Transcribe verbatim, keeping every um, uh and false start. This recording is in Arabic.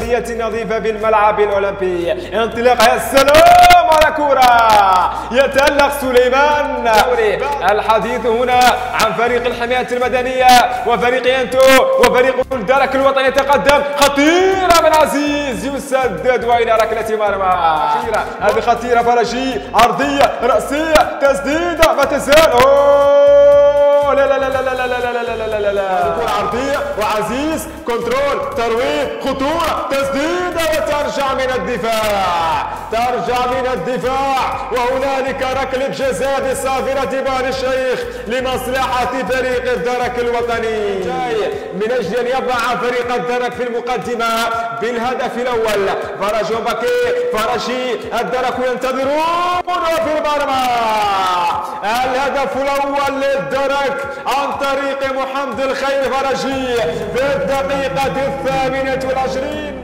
بلدية نظيفة بالملعب الأولمبي. انطلاق، يا سلام على كرة، يتألق سليمان. الحديث هنا عن فريق الحماية المدنية وفريق ينتو وفريق الدرك الوطني يتقدم. خطيرة من عزيز يسدد وإلى ركلة مرمى. هذه خطيرة فرجي، عرضية رأسية، تسديدة ما تزال. أوه لا لا لا لا لا لا لا لا لا لا لا لا تكون عرضية وعزيز، كنترول، ترويض، خطورة، تسديدة وترجع من الدفاع، ترجع من الدفاع، وهنالك ركلة جزاء بصافرة بار الشيخ لمصلحة فريق الدرك الوطني من أجل أن يضع فريق الدرك في المقدمة بالهدف الأول. فرج بكي، فرجي، الدرك ينتظرون وفي المرمى الهدف الأول للدرك عن طريق محمد الخير فرجي في الدقيقة الثامنة والعشرين.